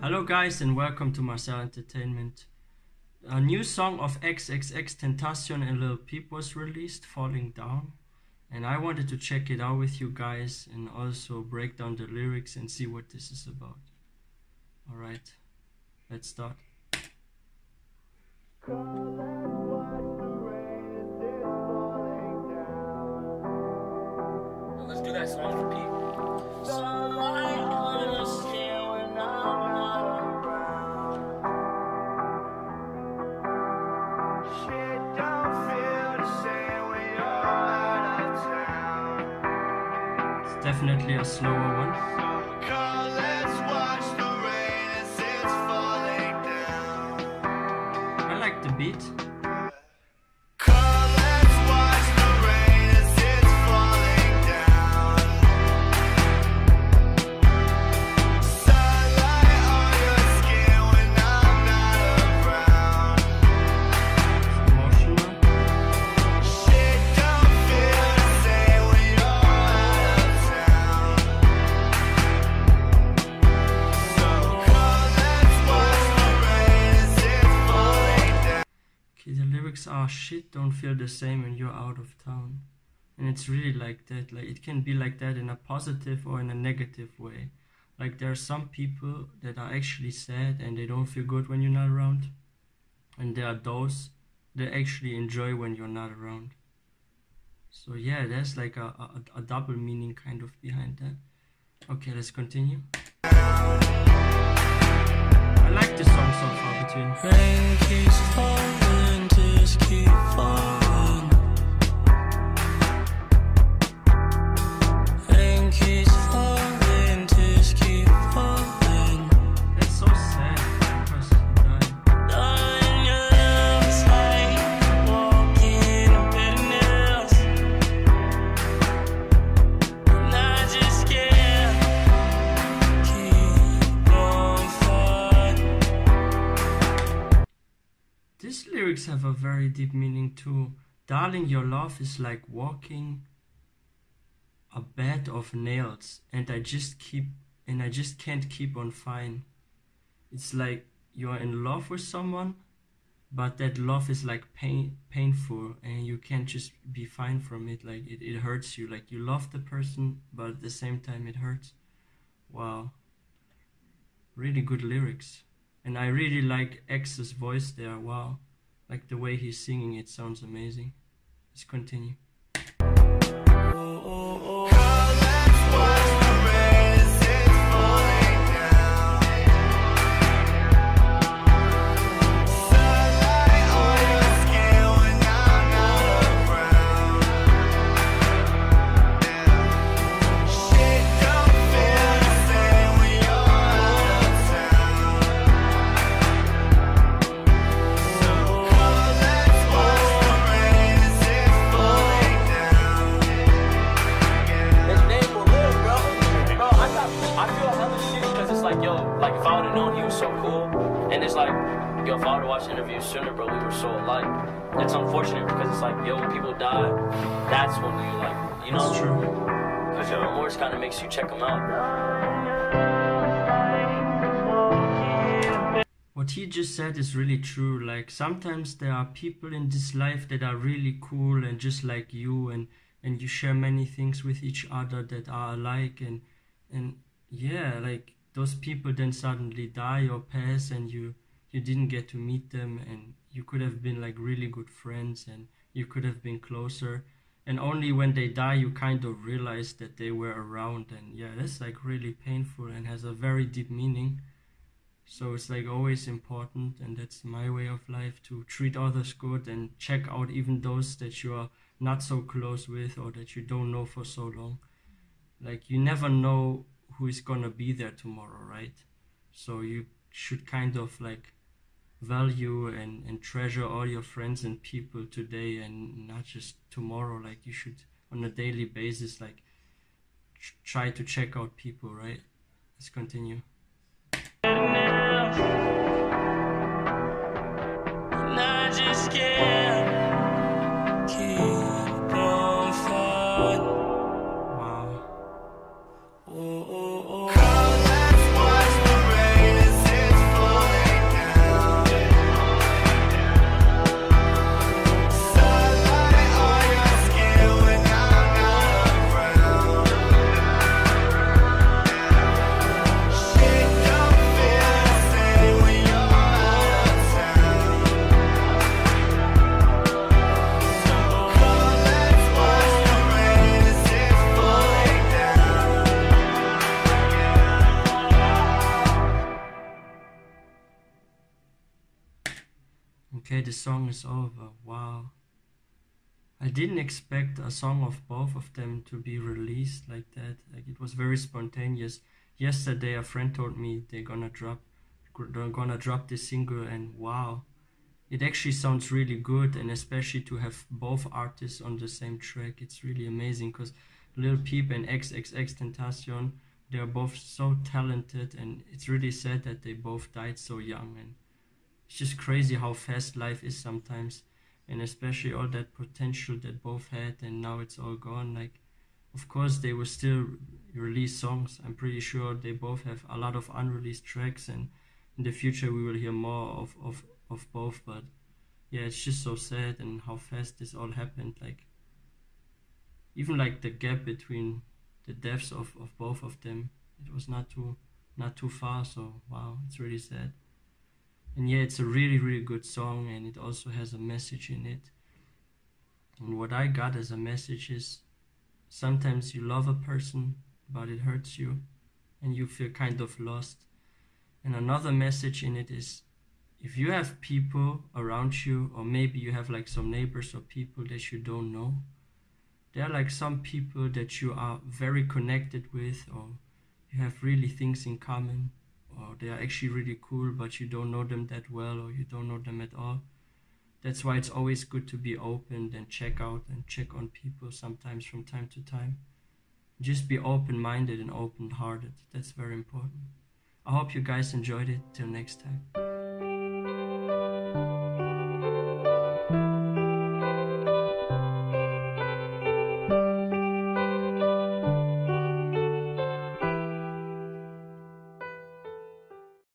Hello guys and welcome to Marcel Entertainment. A new song of XXXTentacion and Lil Peep was released, Falling Down. And I wanted to check it out with you guys and also break down the lyrics and see what this is about. Alright, let's start. Let's do that song for Pete. Definitely a slower one. I like the beat. The lyrics are shit don't feel the same when you're out of town. And it's really like that. Like it can be like that in a positive or in a negative way. Like there are some people that are actually sad and they don't feel good when you're not around. And there are those that actually enjoy when you're not around. So yeah, there's like a double meaning kind of behind that. Okay, let's continue. I like the song so far between. Rain keeps falling, tears keep falling. Rain keeps falling, tears keep falling. That's so sad. That person died. Darling, your love's like walking a bitterness. And I just can't keep on fighting. These lyrics have a very deep meaning too. Darling, your love is like walking a bed of nails, and I just can't keep on fine. It's like you're in love with someone, but that love is like painful, and you can't just be fine from it. Like it hurts you. Like you love the person, but at the same time it hurts. Wow, really good lyrics. And I really like X's voice there. Wow, like the way he's singing, it sounds amazing. Let's continue. Like if I would have known he was so cool, and it's like, yo, if I would have watched interviews sooner, bro, we were so alike. It's unfortunate because it's like, yo, when people die, that's when you like, you know, That's true. because your remorse kind of makes you check them out. What he just said is really true. Like sometimes there are people in this life that are really cool and just like you, and you share many things with each other that are alike, and yeah, like those people then suddenly die or pass, and you didn't get to meet them, and you could have been like really good friends, and you could have been closer, and only when they die you kind of realize that they were around. And yeah, that's like really painful and has a very deep meaning. So it's like always important, and that's my way of life, to treat others good and check out even those that you are not so close with or that you don't know for so long. Like you never know who is gonna be there tomorrow, right? So you should kind of like value and treasure all your friends and people today and not just tomorrow. Like you should on a daily basis like try to check out people, right? Let's continue. And I just can't keep on fighting. Wow. Oh, oh, oh. Let's watch the rain as it song is over. Wow. I didn't expect a song of both of them to be released like that. Like, it was very spontaneous. Yesterday a friend told me they're gonna drop this single, and wow, it actually sounds really good, and especially to have both artists on the same track, it's really amazing, because Lil Peep and XXXTentacion, they are both so talented, and it's really sad that they both died so young, and it's just crazy how fast life is sometimes, and especially all that potential that both had, and now it's all gone. Like, of course they will still release songs. I'm pretty sure they both have a lot of unreleased tracks, and in the future we will hear more of both. But yeah, it's just so sad, and how fast this all happened. Like, even like the gap between the deaths of both of them, it was not too far. So wow, it's really sad. And yeah, it's a really good song, and it also has a message in it. And what I got as a message is, sometimes you love a person, but it hurts you, and you feel kind of lost. And another message in it is, if you have people around you, or maybe you have like some neighbors or people that you don't know, there are like some people that you are very connected with, or you have really things in common, or they are actually really cool, but you don't know them that well, or you don't know them at all. That's why it's always good to be open and check out and check on people sometimes from time to time. Just be open-minded and open-hearted. That's very important. I hope you guys enjoyed it. Till next time.